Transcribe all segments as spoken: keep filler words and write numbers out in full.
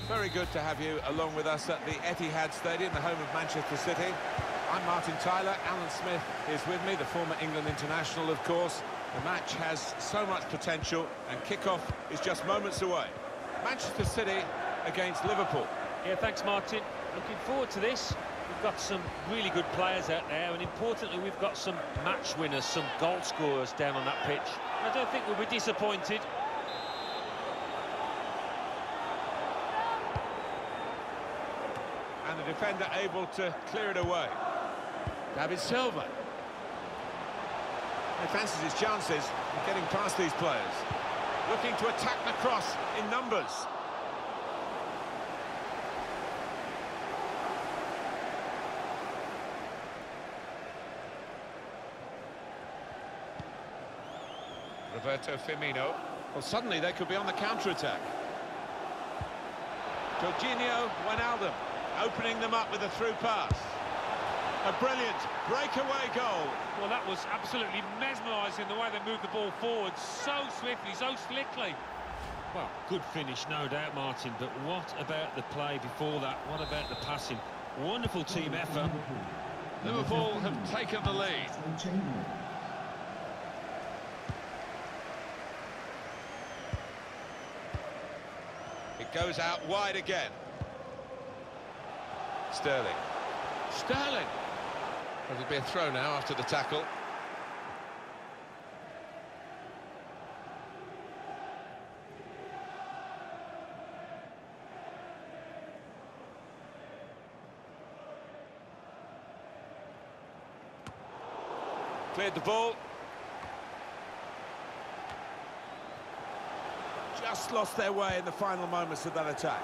Very good to have you along with us at the Etihad Stadium, the home of Manchester City. I'm Martin Tyler. Alan Smith is with me, the former England international, of course. The match has so much potential, and kick-off is just moments away. Manchester City against Liverpool. Yeah, thanks, Martin. Looking forward to this. We've got some really good players out there, and importantly, we've got some match winners, some goal scorers down on that pitch. I don't think we'll be disappointed. And the defender able to clear it away. David Silva. He fancies his chances of getting past these players. Looking to attack the cross in numbers. Roberto Firmino. Well, suddenly they could be on the counter-attack. Jorginho Wijnaldum opening them up with a through pass. A brilliant breakaway goal. Well, that was absolutely mesmerising, the way they moved the ball forward so swiftly, so slickly. Well, good finish, no doubt, Martin, but what about the play before that? What about the passing? Wonderful team effort. Liverpool have taken the lead. It goes out wide again. Sterling. Sterling! It'll be a throw now after the tackle. Cleared the ball. Just lost their way in the final moments of that attack.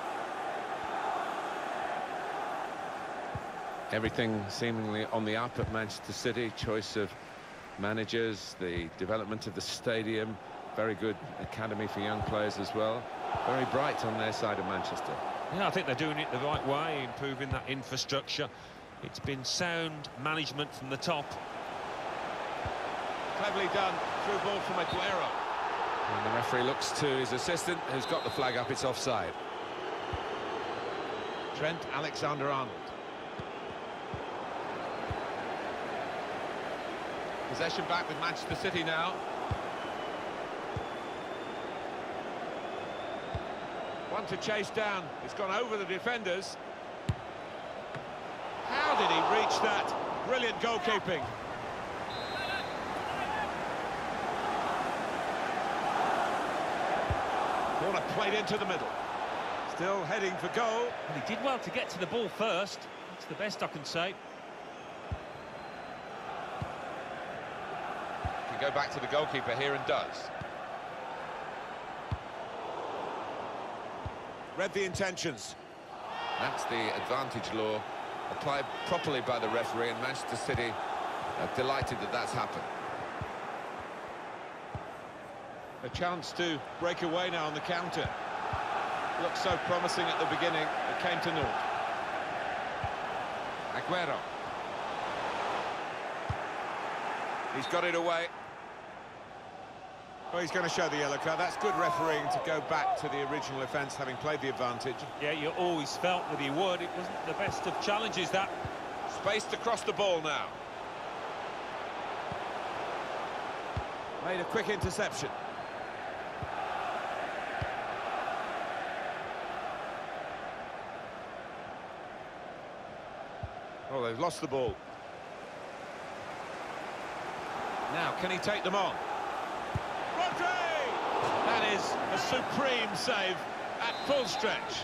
Everything seemingly on the up at Manchester City. Choice of managers, the development of the stadium, very good academy for young players as well. Very bright on their side of Manchester. Yeah, I think they're doing it the right way, improving that infrastructure. It's been sound management from the top. Cleverly done, through ball from Aguero. And the referee looks to his assistant, who's got the flag up. It's offside. Trent Alexander-Arnold. Possession back with Manchester City now. One to chase down. It's gone over the defenders. How did he reach that? Brilliant goalkeeping. Corner played into the middle. Still heading for goal. Well, he did well to get to the ball first. That's the best I can say. Go back to the goalkeeper here and does. Read the intentions. That's the advantage law applied properly by the referee, and Manchester City are delighted that that's happened. A chance to break away now on the counter. Looked so promising at the beginning, it came to naught. Aguero. He's got it away. Well, he's going to show the yellow card. That's good refereeing to go back to the original offence, having played the advantage. Yeah, you always felt that he would. It wasn't the best of challenges, that. Spaced across the ball now. Made a quick interception. Oh, they've lost the ball. Now, can he take them on? That is a supreme save at full stretch.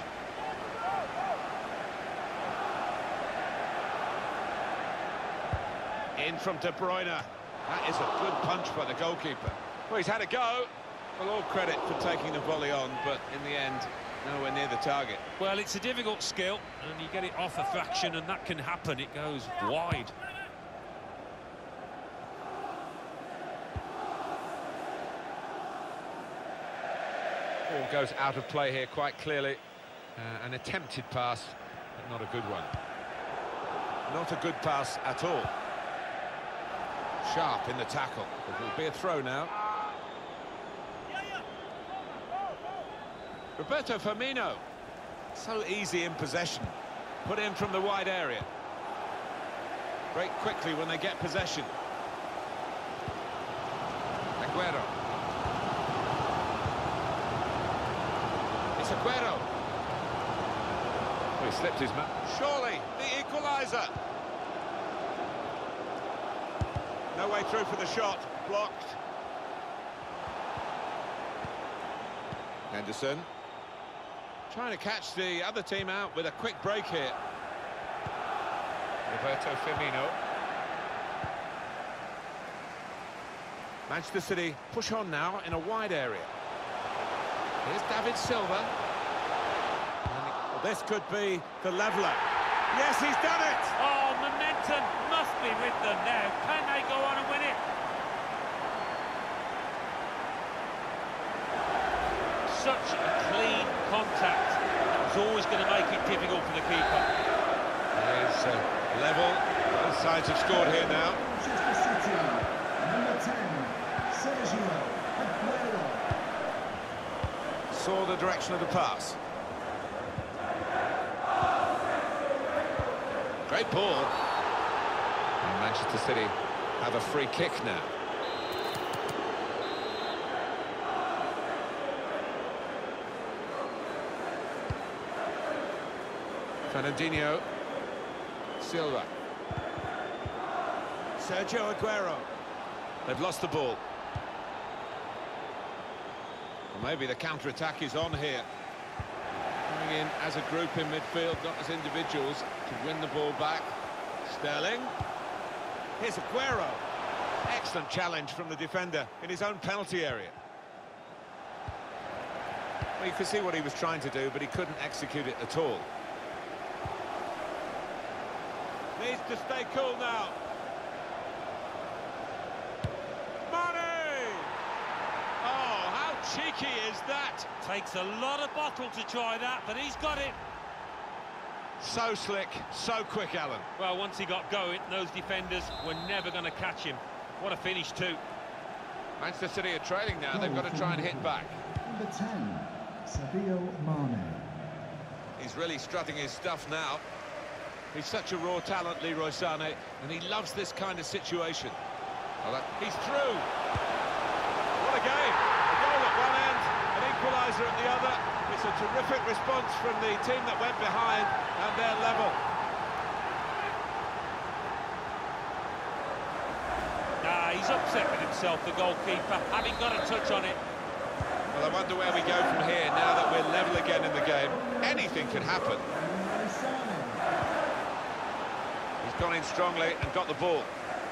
In from De Bruyne. That is a good punch by the goalkeeper. Well, he's had a go. Well, all credit for taking the volley on, but in the end, nowhere near the target. Well, it's a difficult skill, and you get it off a fraction, and that can happen. It goes wide. Ball goes out of play here quite clearly. Uh, an attempted pass, but not a good one. Not a good pass at all. Sharp in the tackle. It will be a throw now. Roberto Firmino. So easy in possession. Put in from the wide area. Break quickly when they get possession. Aguero. It's Aguero. Oh, he slipped his man. Surely, the equaliser. No way through for the shot. Blocked. Henderson. Trying to catch the other team out with a quick break here. Roberto Firmino. Manchester City push on now in a wide area. Here's David Silva. Well, this could be the leveller. Yes, he's done it! Oh, momentum must be with them now. Can they go on and win it? Such a clean contact. That was always going to make it difficult for the keeper. There's uh, level. Both sides have scored here now. Manchester City, number ten, Sergio Aguero. Saw the direction of the pass. Great ball. And Manchester City have a free kick now. Fernandinho. Silva. Sergio Aguero. They've lost the ball. Well, maybe the counter-attack is on here. Coming in as a group in midfield, not as individuals, to win the ball back. Sterling. Here's Aguero. Excellent challenge from the defender in his own penalty area. Well, you could see what he was trying to do, but he couldn't execute it at all. Needs to stay cool now. Mane! Oh, how cheeky is that? Takes a lot of bottle to try that, but he's got it. So slick, so quick, Alan. Well, once he got going, those defenders were never going to catch him. What a finish, too. Manchester City are trailing now. They've got to try and hit back. Number ten, Sadio Mane. He's really strutting his stuff now. He's such a raw talent, Leroy Sané, and he loves this kind of situation. Well, that, he's through. What a game. A goal at one end, an equaliser at the other. It's a terrific response from the team that went behind, and they're level. Nah, he's upset with himself, the goalkeeper, having got a touch on it. Well, I wonder where we go from here now that we're level again in the game. Anything can happen. He's gone in strongly and got the ball.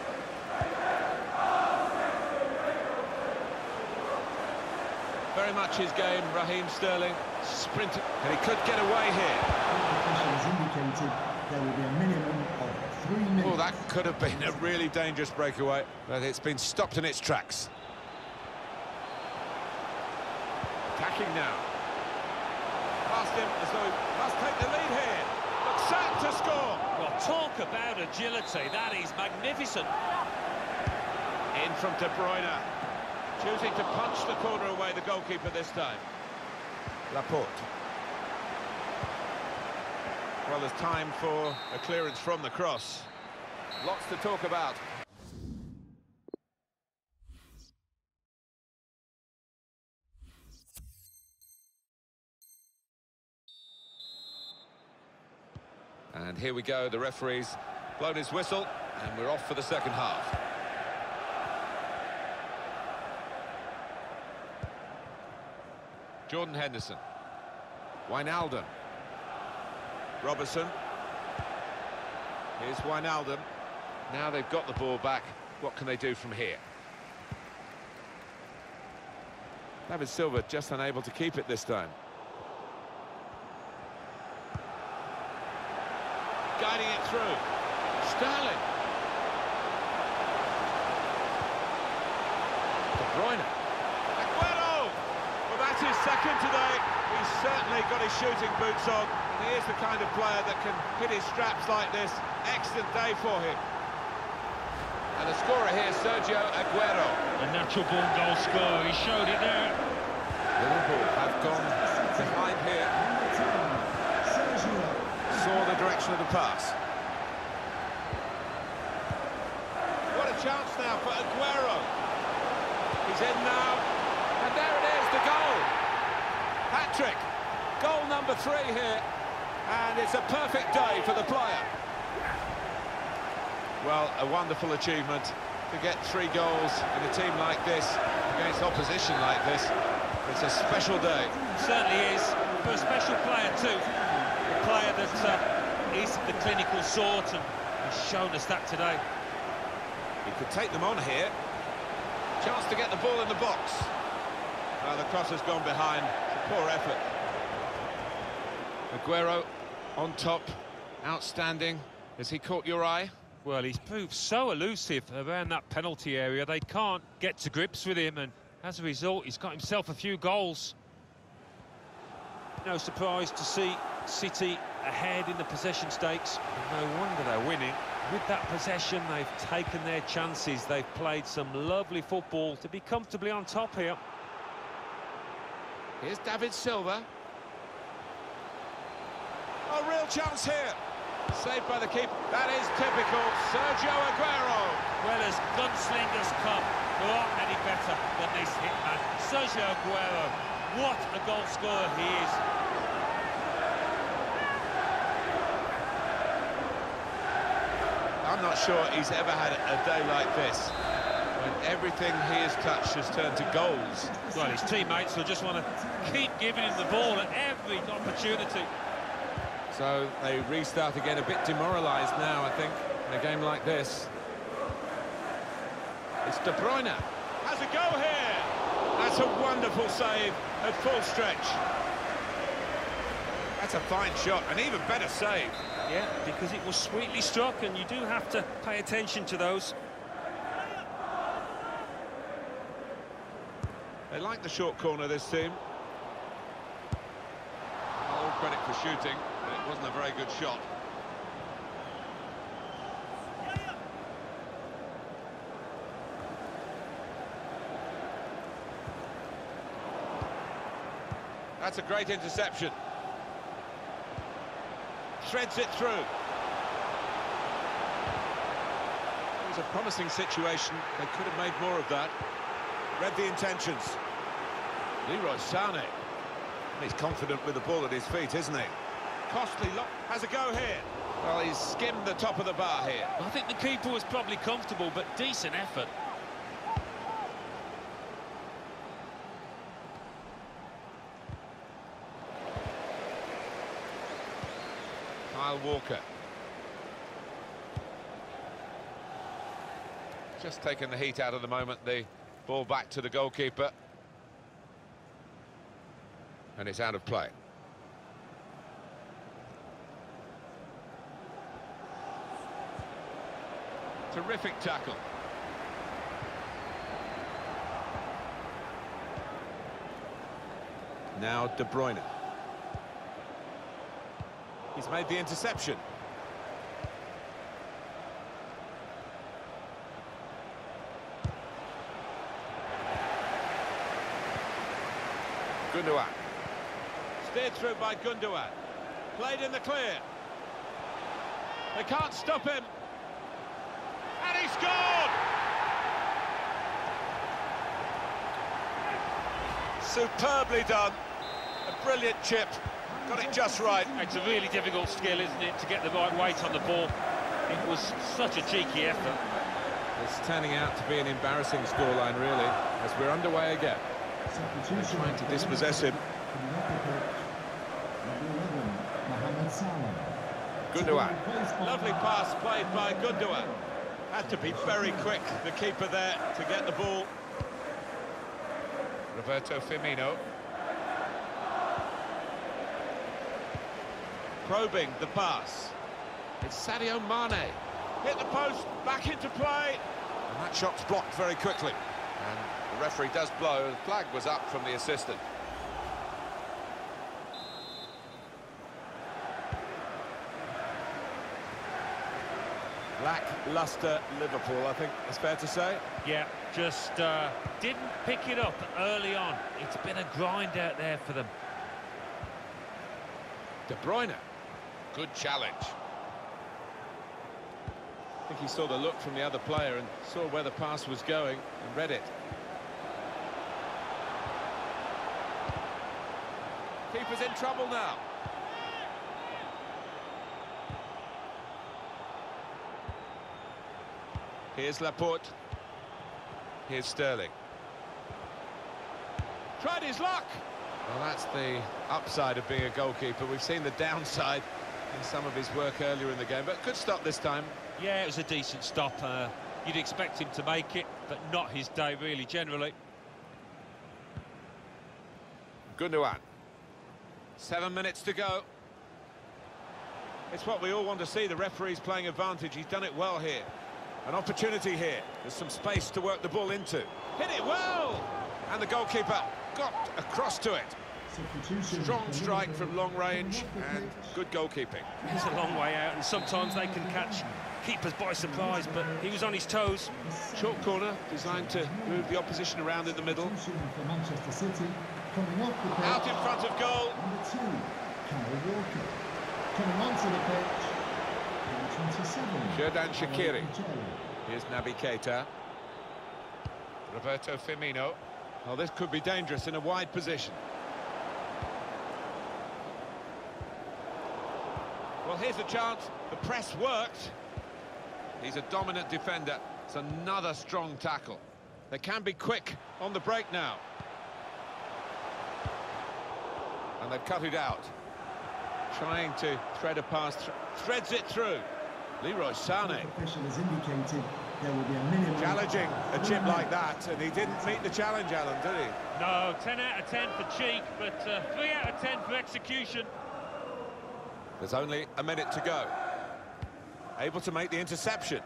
Very much his game, Raheem Sterling. Sprinted, and he could get away here. Officials indicated there will be a minimum of three minutes. Oh, that could have been a really dangerous breakaway, but it's been stopped in its tracks. Attacking now. Past him as though he must take the lead here. Looks certain to score. Well, talk about agility. That is magnificent. In from De Bruyne. Choosing to punch the corner away, the goalkeeper this time. Laporte. Well, there's time for a clearance from the cross. Lots to talk about. And here we go, the referee's blown his whistle, and we're off for the second half. Jordan Henderson. Wijnaldum. Robertson. Here's Wijnaldum. Now they've got the ball back. What can they do from here? David Silva just unable to keep it this time. Guiding it through. Sterling. De Bruyne. Aguero! Well, that's his second today. He's certainly got his shooting boots on. And he is the kind of player that can hit his straps like this. Excellent day for him. And the scorer here, Sergio Aguero. A natural-born goal scorer. He showed it there. Liverpool have gone behind here. for the direction of the pass. What a chance now for Aguero. He's in now. And there it is, the goal. Hat-trick. Goal number three here. And it's a perfect day for the player. Well, a wonderful achievement to get three goals in a team like this, against opposition like this. It's a special day. Certainly is, for a special player too. A player that uh, is the clinical sort and has shown us that today. He could take them on here. Chance to get the ball in the box. Well, the cross has gone behind. Poor effort. Aguero on top. Outstanding. Has he caught your eye? Well, he's proved so elusive around that penalty area. They can't get to grips with him, and as a result, he's got himself a few goals. No surprise to see City ahead in the possession stakes. No wonder they're winning. With that possession, they've taken their chances. They've played some lovely football to be comfortably on top here. Here's David Silva. A real chance here. Saved by the keeper. That is typical Sergio Aguero. Well, as gunslingers come, there aren't any better than this hitman. Sergio Aguero, what a goal scorer he is. I'm not sure he's ever had a day like this, when everything he has touched has turned to goals. Well, his teammates will just want to keep giving him the ball at every opportunity. So they restart again, a bit demoralised now, I think, in a game like this. It's De Bruyne. Has a go here. That's a wonderful save at full stretch. That's a fine shot, an even better save. Yeah, because it was sweetly struck, and you do have to pay attention to those. They like the short corner, this team. All credit for shooting, but it wasn't a very good shot. That's a great interception. Threads it through. It was a promising situation. They could have made more of that. Read the intentions. Leroy Sané. He's confident with the ball at his feet, isn't he? Costly lock. Has a go here. Well, he's skimmed the top of the bar here. I think the keeper was probably comfortable, but decent effort. Kyle Walker. Just taking the heat out of the moment. The ball back to the goalkeeper. And it's out of play. Terrific tackle. Now De Bruyne. He's made the interception. Gundogan. Steered through by Gundogan. Played in the clear. They can't stop him. And he scored! Superbly done. A brilliant chip. Got it just right. It's a really difficult skill, isn't it, to get the right weight on the ball. It was such a cheeky effort. It's turning out to be an embarrassing scoreline, really, as we're underway again. They're trying to dispossess him. Gundogan. Lovely pass played by Gundogan. Had to be very quick, the keeper there, to get the ball. Roberto Firmino. Probing the pass. It's Sadio Mane. Hit the post, back into play. And that shot's blocked very quickly. And the referee does blow. The flag was up from the assistant. Lacklustre Liverpool, I think it's fair to say. Yeah, just uh, didn't pick it up early on. It's been a grind out there for them. De Bruyne. Good challenge. I think he saw the look from the other player and saw where the pass was going and read it. Keeper's in trouble now. Here's Laporte. Here's Sterling. Tried his luck. Well, that's the upside of being a goalkeeper. We've seen the downside in some of his work earlier in the game, but good stop this time. Yeah, it was a decent stop. Uh, you'd expect him to make it, but not his day, really, generally. Gundogan. Seven minutes to go. It's what we all want to see. The referee's playing advantage. He's done it well here. An opportunity here. There's some space to work the ball into. Hit it well! And the goalkeeper got across to it. Strong strike from long range and good goalkeeping. He's a long way out, and sometimes they can catch keepers by surprise, but he was on his toes. Short corner designed to move the opposition around in the middle. For Manchester City, coming off the pitch. Out in front of goal. Number two, Kyle Walker. Coming onto the pitch, number twenty-seven. Xherdan Shaqiri. Here's Naby Keita. Roberto Firmino. Well, this could be dangerous in a wide position. Well, here's a chance. The press worked. He's a dominant defender. It's another strong tackle. They can be quick on the break now. And they've cut it out. Trying to thread a pass, th threads it through. Leroy Sané. Official has indicated there will be a minimum. Challenging a chip like that, and he didn't meet the challenge, Alan, did he? No, ten out of ten for cheek, but uh, three out of ten for execution. There's only a minute to go. Able to make the interception.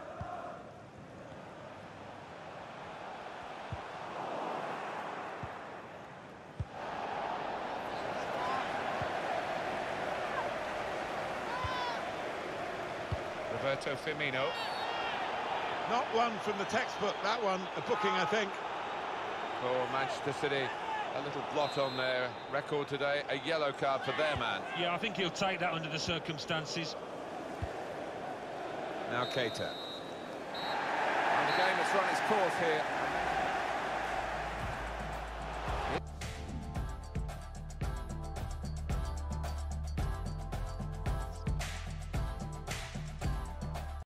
Roberto Firmino. Not one from the textbook, that one, a booking, I think. For Manchester City, a little blot on their record today, a yellow card for their man. Yeah, I think he'll take that under the circumstances. Now Keita. And the game has run its course here.